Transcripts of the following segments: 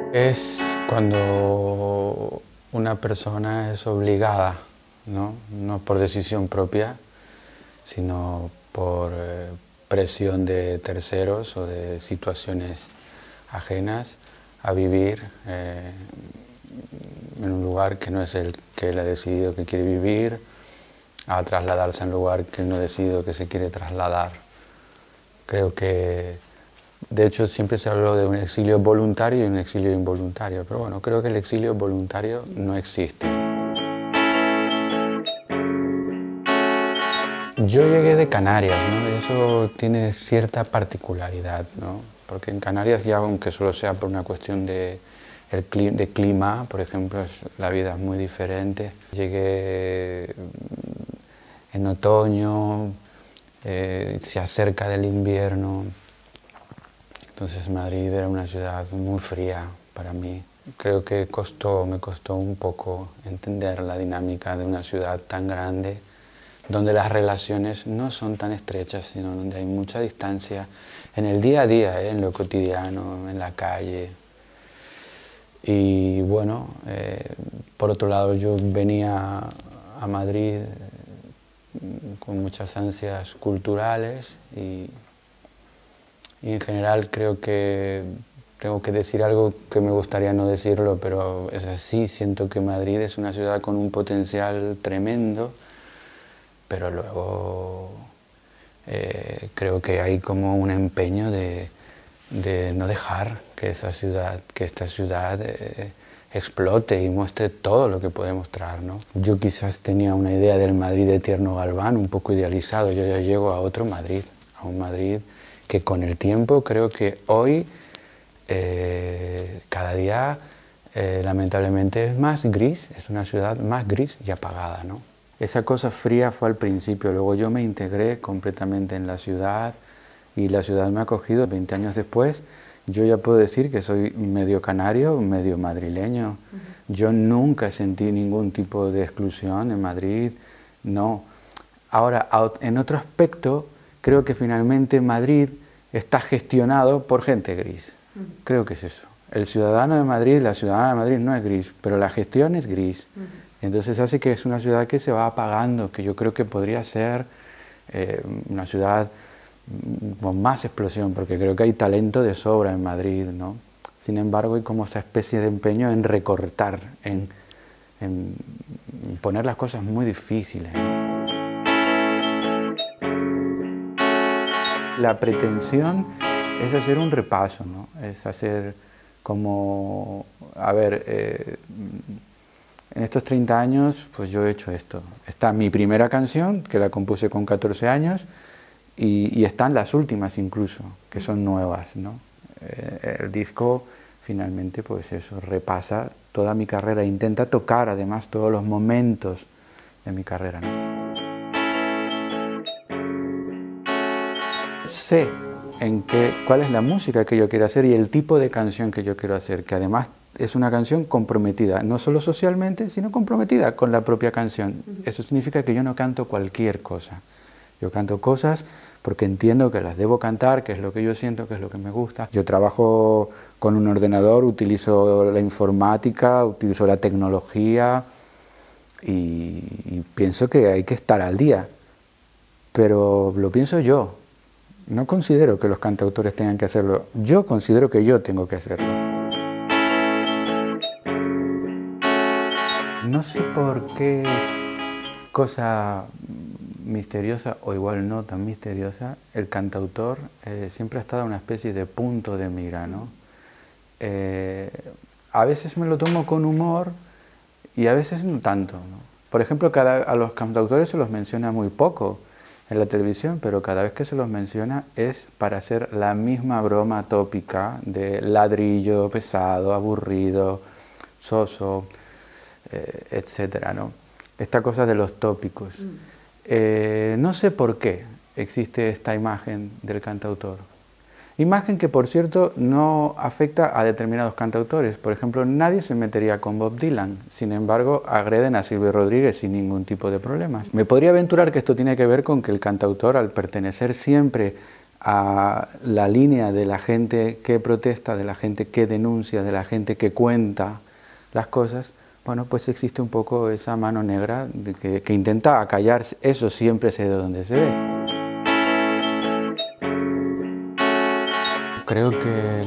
Es cuando una persona es obligada, ¿no? No por decisión propia, sino por presión de terceros o de situaciones ajenas a vivir en un lugar que no es el que él ha decidido que quiere vivir, a trasladarse a un lugar que él no ha decidido que se quiere trasladar. Creo que, de hecho, siempre se habló de un exilio voluntario y un exilio involuntario, pero bueno, creo que el exilio voluntario no existe. Yo llegué de Canarias, ¿no? Y eso tiene cierta particularidad, ¿no? Porque en Canarias, ya aunque solo sea por una cuestión de clima, por ejemplo, la vida es muy diferente. Llegué en otoño, se acerca del invierno, entonces Madrid era una ciudad muy fría para mí. Creo que me costó un poco entender la dinámica de una ciudad tan grande, donde las relaciones no son tan estrechas, sino donde hay mucha distancia en el día a día, en lo cotidiano, en la calle. Y bueno, por otro lado, yo venía a Madrid con muchas ansias culturales y en general creo que tengo que decir algo que me gustaría no decirlo, pero es así. Siento que Madrid es una ciudad con un potencial tremendo, pero luego creo que hay como un empeño de no dejar que esta ciudad explote y muestre todo lo que puede mostrar, ¿no? Yo quizás tenía una idea del Madrid de Tierno Galván un poco idealizado. Yo ya llego a otro Madrid, a un Madrid que con el tiempo creo que hoy cada día lamentablemente es más gris, es una ciudad más gris y apagada, ¿no? Esa cosa fría fue al principio, luego yo me integré completamente en la ciudad y la ciudad me ha acogido. 20 años después, yo ya puedo decir que soy medio canario, medio madrileño. Yo nunca sentí ningún tipo de exclusión en Madrid, no. Ahora, en otro aspecto, creo que finalmente Madrid está gestionado por gente gris. Creo que es eso. El ciudadano de Madrid, la ciudadana de Madrid no es gris, pero la gestión es gris. Entonces hace que es una ciudad que se va apagando, que yo creo que podría ser una ciudad con más explosión, porque creo que hay talento de sobra en Madrid, ¿no? Sin embargo, hay como esa especie de empeño en recortar, en poner las cosas muy difíciles, ¿no? La pretensión es hacer un repaso, ¿no? Es hacer como, a ver, en estos 30 años, pues yo he hecho esto. Está mi primera canción, que la compuse con 14 años, y están las últimas incluso, que son nuevas, ¿no? El disco finalmente, pues eso, repasa toda mi carrera, intenta tocar además todos los momentos de mi carrera, ¿no? Sé cuál es la música que yo quiero hacer y el tipo de canción que yo quiero hacer, que además es una canción comprometida, no solo socialmente, sino comprometida con la propia canción. Eso significa que yo no canto cualquier cosa. Yo canto cosas porque entiendo que las debo cantar, que es lo que yo siento, que es lo que me gusta. Yo trabajo con un ordenador, utilizo la informática, utilizo la tecnología y pienso que hay que estar al día. Pero lo pienso yo. No considero que los cantautores tengan que hacerlo. Yo considero que yo tengo que hacerlo. No sé por qué cosa misteriosa, o igual no tan misteriosa, el cantautor siempre ha estado en una especie de punto de mira, ¿no? A veces me lo tomo con humor y a veces no tanto, ¿no? Por ejemplo, a los cantautores se los menciona muy poco en la televisión, pero cada vez que se los menciona es para hacer la misma broma tópica de ladrillo, pesado, aburrido, soso, etcétera, ¿no? Esta cosa de los tópicos. No sé por qué existe esta imagen del cantautor. Imagen que, por cierto, no afecta a determinados cantautores. Por ejemplo, nadie se metería con Bob Dylan. Sin embargo, agreden a Silvio Rodríguez sin ningún tipo de problemas. Me podría aventurar que esto tiene que ver con que el cantautor, al pertenecer siempre a la línea de la gente que protesta, de la gente que denuncia, de la gente que cuenta las cosas, bueno, pues existe un poco esa mano negra que intenta acallar, eso siempre sé de dónde se ve. Creo que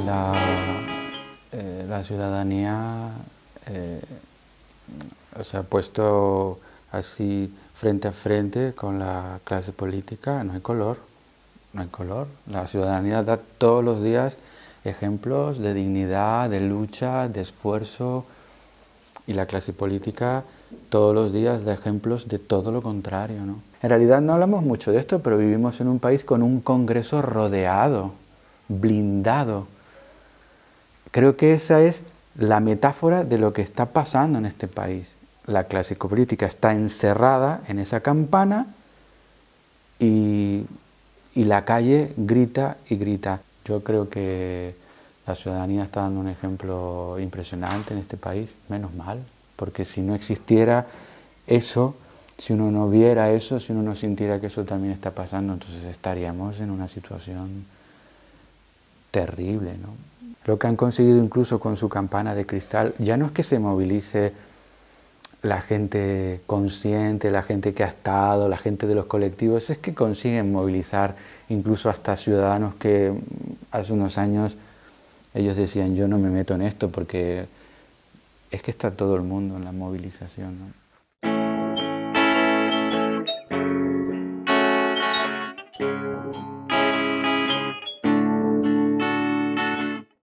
la ciudadanía se ha puesto así frente a frente con la clase política, no hay color. No hay color. La ciudadanía da todos los días ejemplos de dignidad, de lucha, de esfuerzo, y la clase política todos los días da ejemplos de todo lo contrario, ¿no? En realidad no hablamos mucho de esto, pero vivimos en un país con un Congreso rodeado, blindado. Creo que esa es la metáfora de lo que está pasando en este país. La clase política está encerrada en esa campana y la calle grita y grita. Yo creo que la ciudadanía está dando un ejemplo impresionante en este país, menos mal, porque si no existiera eso, si uno no viera eso, si uno no sintiera que eso también está pasando, entonces estaríamos en una situación terrible, ¿no? Lo que han conseguido incluso con su campana de cristal, ya no es que se movilice la gente consciente, la gente que ha estado, la gente de los colectivos, es que consiguen movilizar incluso hasta ciudadanos que hace unos años ellos decían yo no me meto en esto porque es que está todo el mundo en la movilización, ¿no?